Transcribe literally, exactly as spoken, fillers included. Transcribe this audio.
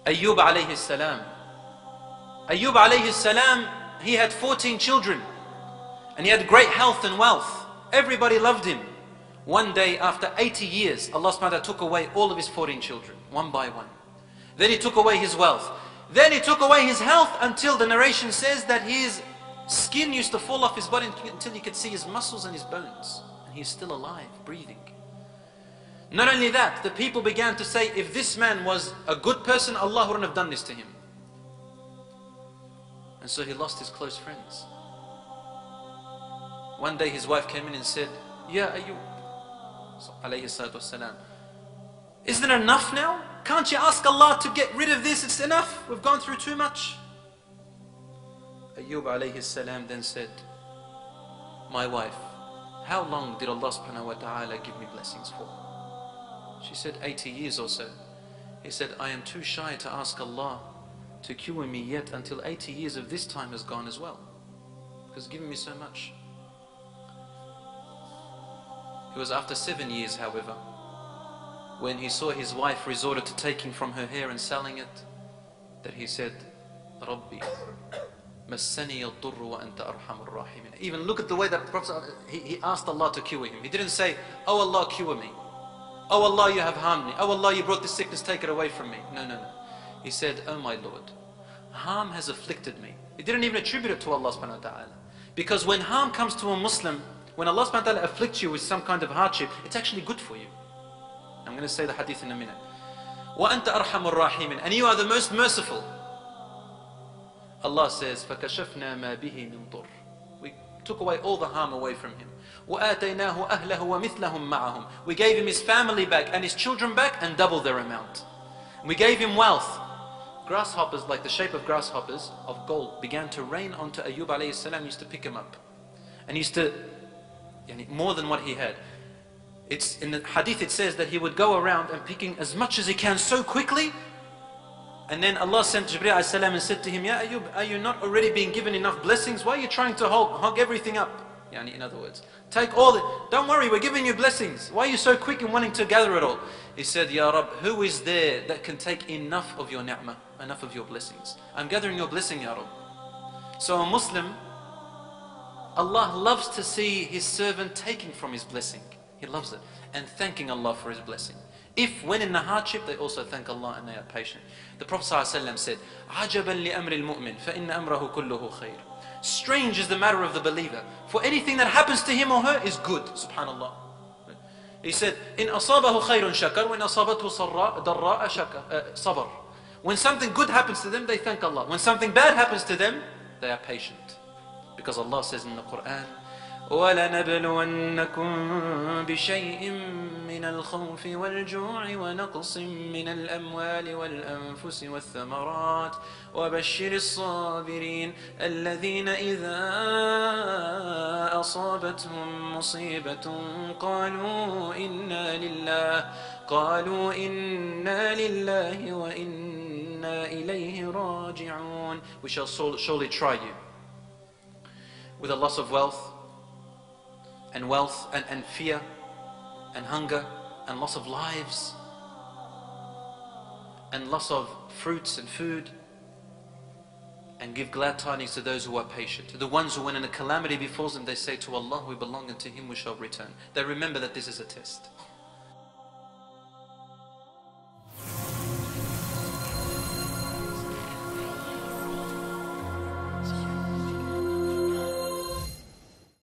Ayyub alayhi salam. Ayyub alayhi salam, he had fourteen children. And he had great health and wealth. Everybody loved him. One day, after eighty years, Allah subhanahu wa ta'ala took away all of his fourteen children, one by one. Then he took away his wealth. Then he took away his health until the narration says that his skin used to fall off his body until you could see his muscles and his bones. And he's still alive, breathing. Not only that, the people began to say, if this man was a good person, Allah wouldn't have done this to him. And so he lost his close friends. One day his wife came in and said, Ya Ayyub, alayhi salatu wassalam, isn't it enough now? Can't you ask Allah to get rid of this? It's enough. We've gone through too much. Ayyub alayhi salam then said, my wife, how long did Allah subhanahu wa ta'ala give me blessings for? She said, eighty years or so. He said, I am too shy to ask Allah to cure me yet until eighty years of this time has gone as well. Because He's given me so much. It was after seven years, however, when he saw his wife resorted to taking from her hair and selling it, that he said, Rabbi, massani al-durru wa anta arhamur rahimin. Even look at the way that Prophet, he, he asked Allah to cure him. He didn't say, oh Allah, cure me. Oh Allah, you have harmed me. Oh Allah, you brought this sickness, take it away from me. No, no, no. He said, oh my Lord, harm has afflicted me. He didn't even attribute it to Allah subhanahu wa ta'ala. Because when harm comes to a Muslim, when Allah subhanahu wa ta'ala afflicts you with some kind of hardship, it's actually good for you. I'm going to say the hadith in a minute. وَأَنْتَ أَرْحَمُ الرَّاحِمِينَ. And you are the most merciful. Allah says, فَكَشَفْنَا مَا بِهِ مِنْ ضُرٍّ. We took away all the harm away from him. وَآتَيْنَاهُ أَهْلَهُ وَمِثْلَهُمْ مَعَهُم. We gave him his family back and his children back and double their amount. We gave him wealth. Grasshoppers, like the shape of grasshoppers of gold, began to rain onto Ayyub alayhi salam. He used to pick him up. And he used to, yani, more than what he had. It's in the hadith, it says that he would go around and picking as much as he can so quickly. And then Allah sent Jibreel alayhi salam and said to him, Ya Ayyub, are you not already being given enough blessings? Why are you trying to hog, hog everything up? Yani, in other words, take all the, don't worry, we're giving you blessings. Why are you so quick in wanting to gather it all? He said, Ya Rabb, who is there that can take enough of your ni'mah, enough of your blessings? I'm gathering your blessing, Ya Rabb. So a Muslim, Allah loves to see His servant taking from His blessing. He loves it. And thanking Allah for His blessing. If, when in the hardship, they also thank Allah and they are patient. The Prophet ﷺ said, عَجَبًا لِأَمْرِ الْمُؤْمِنِ فَإِنَّ أَمْرَهُ كُلُّهُ خَيْرٌ. Strange is the matter of the believer. For anything that happens to him or her is good. Subhanallah. He said, إِنْ أَصَابَهُ خَيْرٌ شَكَرٌ وَإِنْ أَصَابَتْهُ ضَرَّاءَ صَبَرٌ. When something good happens to them, they thank Allah. When something bad happens to them, they are patient. Because Allah says in the Quran, وَلَنَبْلُوَنَّكُمْ بِشَيْءٍ مِّنَ الْخَوْفِ وَالْجُوعِ وَنَقْصٍ مِّنَ الْأَمْوَالِ وَالْأَنفُسِ وَالثَّمَرَاتِ وَبَشِّرِ الصَّابِرِينَ الَّذِينَ إِذَا أَصَابَتْهُم مُّصِيبَةٌ قَالُوا إِنَّا لِلَّهِ قَالُوا إِنَّا لِلَّهِ وَإِنَّا إِلَيْهِ رَاجِعُونَ. We shall surely try you with a loss of wealth, and wealth, and, and fear, and hunger, and loss of lives, and loss of fruits and food, and give glad tidings to those who are patient. The ones who, when a calamity befalls them, they say to Allah, we belong, and to Him we shall return. They remember that this is a test.